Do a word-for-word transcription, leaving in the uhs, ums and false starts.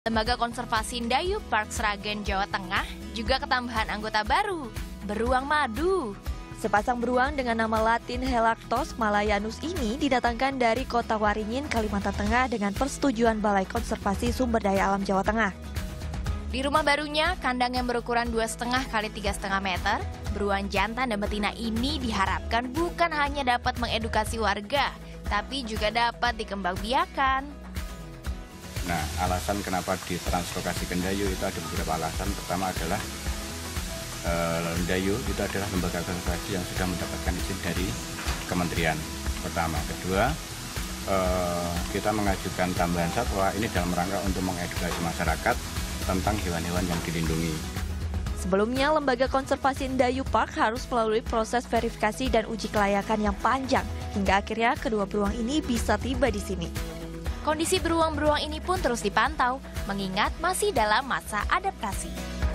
Lembaga Konservasi Ndayu Park Sragen, Jawa Tengah juga ketambahan anggota baru, beruang madu. Sepasang beruang dengan nama latin Helactos malayanus ini didatangkan dari kota Waringin, Kalimantan Tengah dengan persetujuan Balai Konservasi Sumber Daya Alam Jawa Tengah. Di rumah barunya, kandang yang berukuran dua koma lima kali tiga koma lima meter, beruang jantan dan betina ini diharapkan bukan hanya dapat mengedukasi warga, tapi juga dapat dikembangbiakan. Nah, alasan kenapa ditranslokasi ke Ndayu itu ada beberapa alasan. Pertama adalah uh, Ndayu itu adalah lembaga konservasi yang sudah mendapatkan izin dari kementerian. Pertama, kedua, uh, kita mengajukan tambahan satwa ini dalam rangka untuk mengedukasi masyarakat tentang hewan-hewan yang dilindungi. Sebelumnya, Lembaga Konservasi Ndayu Park harus melalui proses verifikasi dan uji kelayakan yang panjang, hingga akhirnya kedua beruang ini bisa tiba di sini. Kondisi beruang-beruang ini pun terus dipantau, mengingat masih dalam masa adaptasi.